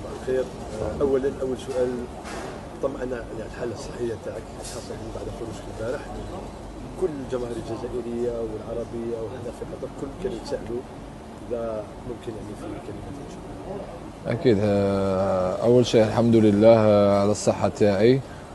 صباح الخير. اول سؤال، طمأنا على الحاله الصحيه تاعك خاصه بعد خروجك البارح. كل الجماهير الجزائريه والعربيه وهنا في قطر كل كانوا يتساءلوا اذا ممكن يعني في كلمه ان شاء الله. أكيد. أول شيء الحمد لله على الصحة تاعي،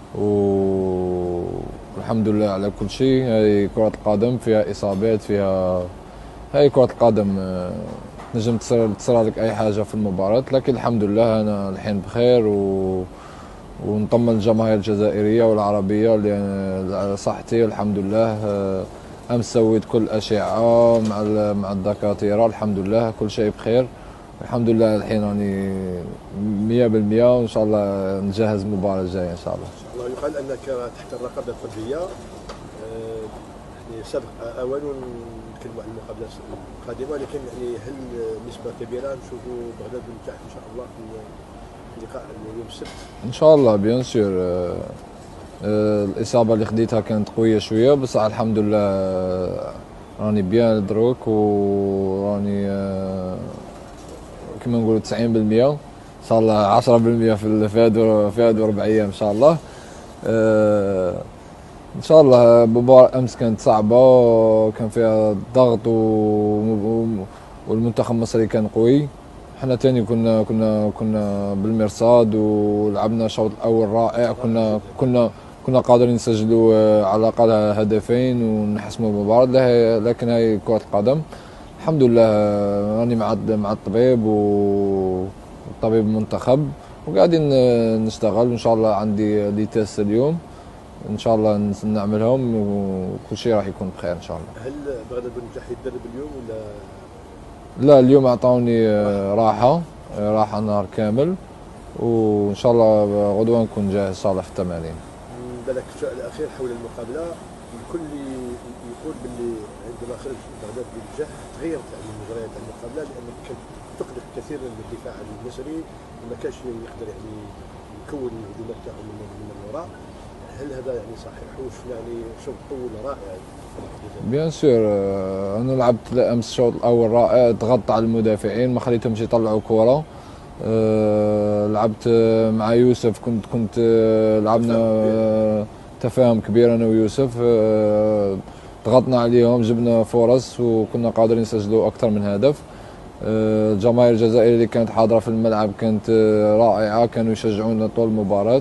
والحمد لله على كل شيء. هاي كرة القدم فيها إصابات، هاي كرة القدم. نجم تصير لك أي حاجة في المباراة، لكن الحمد لله أنا الحين بخير، ونطمن الجماهير الجزائرية والعربية على صحتي الحمد لله. أمس سويت كل أشعة مع الدكاترة، الحمد لله كل شيء بخير الحمد لله. الحين راني 100%، وإن شاء الله نجهز المباراة الجاية إن شاء الله. ان شاء الله. يقال انك تحت الرقابه الطبيه. يعني سبق اوان نتكلموا عن المقابله القادمه، ولكن يعني هل نسبه كبيره نشوفوا بغداد بن ان شاء الله في لقاء يوم السبت؟ إن شاء الله بيان سور. الإصابة اللي خديتها كانت قوية شوية، بس الحمد لله راني بيان دروك، وراني كما نقولوا 90%. ان شاء الله 10% في هاد 4 ايام ان شاء الله. ان شاء الله. المباراة امس كانت صعبة وكان فيها ضغط، والمنتخب المصري كان قوي. احنا تاني كنا بالمرصاد، ولعبنا الشوط الاول رائع. كنا قادرين نسجلوا على الاقل هدفين ونحسموا المباراة، لكن هاي كرة القدم. الحمد لله راني مع الطبيب والطبيب المنتخب، وقاعدين نشتغل. وان شاء الله عندي لي تيست اليوم، ان شاء الله نعملهم، وكل شيء راح يكون بخير ان شاء الله. هل بغداد بن مفتاح يتدرب اليوم ولا؟ لا، اليوم اعطوني راحه نهار كامل، وان شاء الله غدوه نكون جاهز ان شاء الله في التمارين. بالك السؤال الاخير حول المقابله. الكل يقول باللي عندما خرج بغداد بن تغيرت يعني مجريات المقابله، لانك كنت تقلق كثيرا من الدفاع المصري، وما كانش يقدر يعني يكون الهجومات تاعو من الوراء. هل هذا يعني صحيح؟ وشفنا يعني شوط طول رائع. بيان سور. انا لعبت امس الشوط الاول رائع، ضغطت على المدافعين ما خليتهمش يطلعوا كره. لعبت مع يوسف، كنت لعبنا تفاهم كبير انا ويوسف. ضغطنا عليهم، جبنا فرص، وكنا قادرين نسجلوا اكثر من هدف. الجماهير الجزائريه اللي كانت حاضره في الملعب كانت رائعه، كانوا يشجعونا طول المباراه.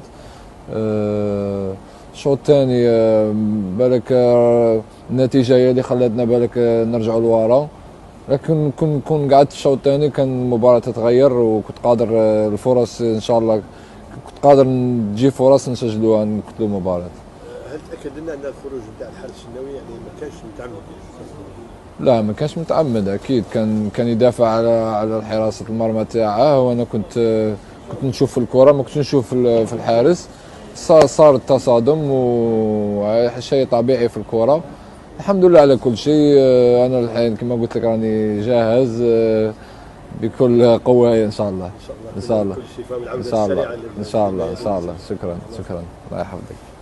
الشوط الثاني بالك النتيجه هي اللي خلتنا بالك نرجعوا لورا، لكن كون قعدت الشوط الثاني كان المباراه تتغير، وكنت قادر الفرص ان شاء الله كنت قادر نجي فرص نسجلوها نقتلوا المباراه. هل تاكد لنا ان الخروج نتاع الحارس الشناوي يعني ما كانش متعمد؟ لا، ما كانش متعمد. اكيد كان يدافع على حراسه المرمى تاعه، وانا كنت نشوف الكره، ما كنتش نشوف في الحارس. صار التصادم، وشيء طبيعي في الكره. الحمد لله على كل شيء. انا الحين كما قلت لك راني جاهز بكل قوه ان شاء الله. ان شاء الله. كل شفاء والعوده السريعه. ان شاء الله. شكرا الله يحفظك.